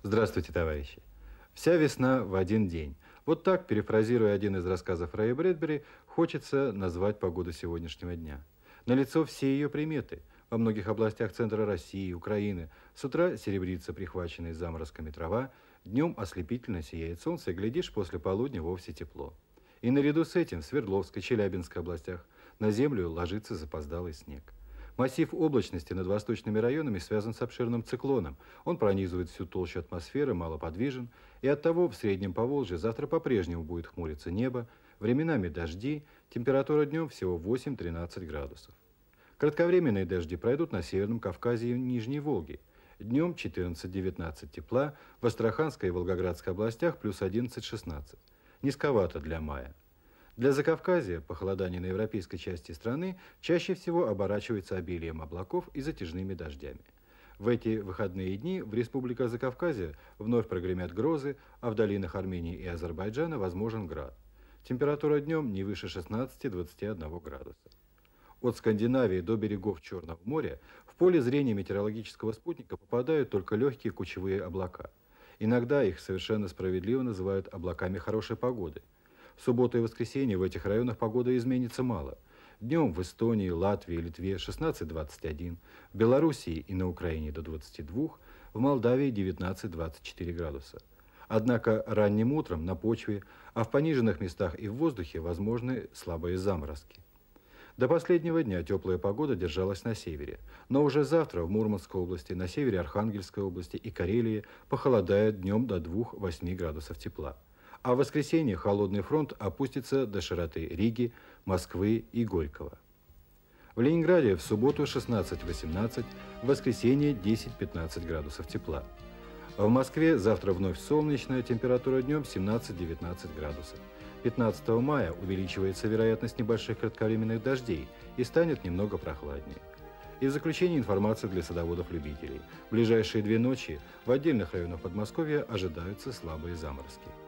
Здравствуйте, товарищи. Вся весна в один день. Вот так, перефразируя один из рассказов Рэя Брэдбери, хочется назвать погоду сегодняшнего дня. Налицо все ее приметы. Во многих областях центра России, Украины с утра серебрится прихваченная заморозками трава, днем ослепительно сияет солнце, и, глядишь, после полудня вовсе тепло. И наряду с этим в Свердловской, Челябинской областях на землю ложится запоздалый снег. Массив облачности над восточными районами связан с обширным циклоном. Он пронизывает всю толщу атмосферы, малоподвижен, и оттого в Среднем Поволжье завтра по-прежнему будет хмуриться небо, временами дожди, температура днем всего 8-13 градусов. Кратковременные дожди пройдут на Северном Кавказе и Нижней Волге. Днем 14-19 тепла, в Астраханской и Волгоградской областях плюс 11-16. Низковато для мая. Для Закавказья похолодание на европейской части страны чаще всего оборачивается обилием облаков и затяжными дождями. В эти выходные дни в республиках Закавказья вновь прогремят грозы, а в долинах Армении и Азербайджана возможен град. Температура днем не выше 16-21 градуса. От Скандинавии до берегов Черного моря в поле зрения метеорологического спутника попадают только легкие кучевые облака. Иногда их совершенно справедливо называют облаками хорошей погоды. В субботу и воскресенье в этих районах погода изменится мало. Днем в Эстонии, Латвии, Литве 16-21, в Белоруссии и на Украине до 22, в Молдавии 19-24 градуса. Однако ранним утром на почве, а в пониженных местах и в воздухе возможны слабые заморозки. До последнего дня теплая погода держалась на севере, но уже завтра в Мурманской области, на севере Архангельской области и Карелии похолодает днем до 2-8 градусов тепла. А в воскресенье холодный фронт опустится до широты Риги, Москвы и Горького. В Ленинграде в субботу 16-18, в воскресенье 10-15 градусов тепла. В Москве завтра вновь солнечная, температура днем 17-19 градусов. 15 мая увеличивается вероятность небольших кратковременных дождей и станет немного прохладнее. И в заключение информация для садоводов-любителей. В ближайшие 2 ночи в отдельных районах Подмосковья ожидаются слабые заморозки.